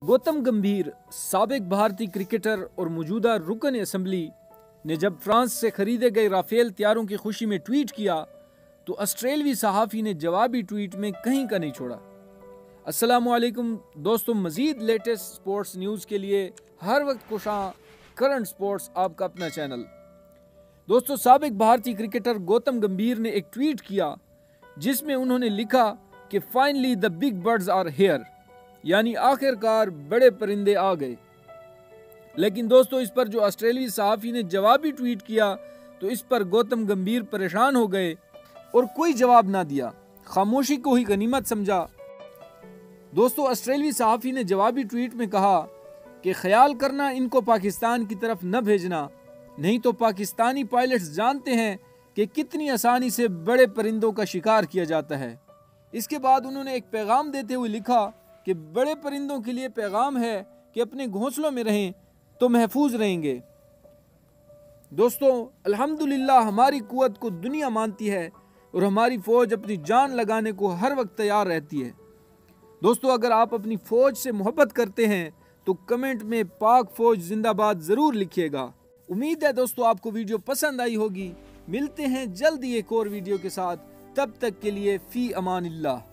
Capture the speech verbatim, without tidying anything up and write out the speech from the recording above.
गौतम गंभीर, साबिक भारतीय क्रिकेटर और मौजूदा रुकन असम्बली ने जब फ्रांस से खरीदे गए राफेल त्यारों की खुशी में ट्वीट किया तो ऑस्ट्रेलवी सहाफ़ी ने जवाबी ट्वीट में कहीं का नहीं छोड़ा। अस्सलामुअलैकुम दोस्तों, मज़ीद लेटेस्ट स्पोर्ट्स न्यूज़ के लिए हर वक्त खुशां करंट स्पोर्ट्स आपका अपना चैनल। दोस्तों, साबिक भारतीय क्रिकेटर गौतम गंभीर ने एक ट्वीट किया जिसमें उन्होंने लिखा कि finally the big birds are here, यानी आखिरकार बड़े परिंदे आ गए। लेकिन दोस्तों, इस पर जो ऑस्ट्रेलियाई सहाफ़ी ने जवाबी ट्वीट किया तो इस पर गौतम गंभीर परेशान हो गए और कोई जवाब ना दिया, खामोशी को ही गनीमत समझा। दोस्तों, ऑस्ट्रेलियाई सहाफ़ी ने जवाबी ट्वीट में कहा कि ख्याल करना इनको पाकिस्तान की तरफ न भेजना, नहीं तो पाकिस्तानी पायलट्स जानते हैं कि कितनी आसानी से बड़े परिंदों का शिकार किया जाता है। इसके बाद उन्होंने एक पैगाम देते हुए लिखा कि बड़े परिंदों के लिए पैगाम है कि अपने घोंसलों में रहें तो महफूज रहेंगे। दोस्तों, अल्हम्दुलिल्लाह हमारी कुव्वत को दुनिया मानती है और हमारी फ़ौज अपनी जान लगाने को हर वक्त तैयार रहती है। दोस्तों, अगर आप अपनी फ़ौज से मोहब्बत करते हैं तो कमेंट में पाक फ़ौज जिंदाबाद ज़रूर लिखिएगा। उम्मीद है दोस्तों आपको वीडियो पसंद आई होगी। मिलते हैं जल्दी एक और वीडियो के साथ, तब तक के लिए फ़ी अमानिल्लाह।